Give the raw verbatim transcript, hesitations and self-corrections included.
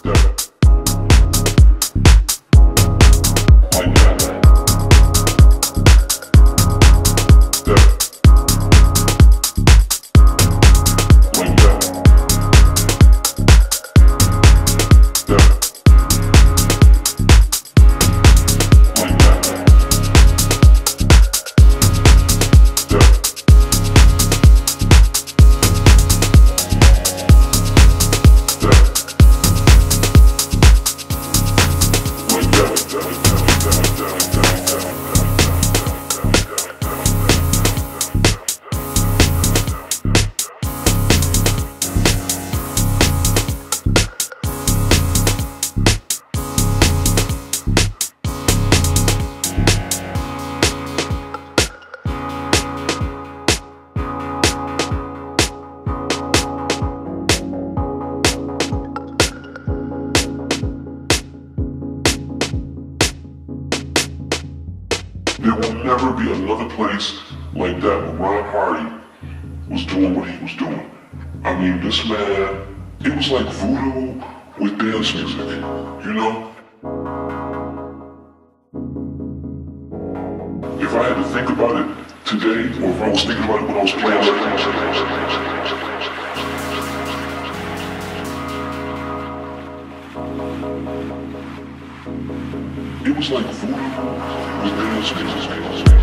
There will never be another place like that where Ron Hardy was doing what he was doing. I mean, this man, it was like voodoo with dance music, you know? If I had to think about it today, or if I was thinking about it when I was playing like it was like voodoo with dance music.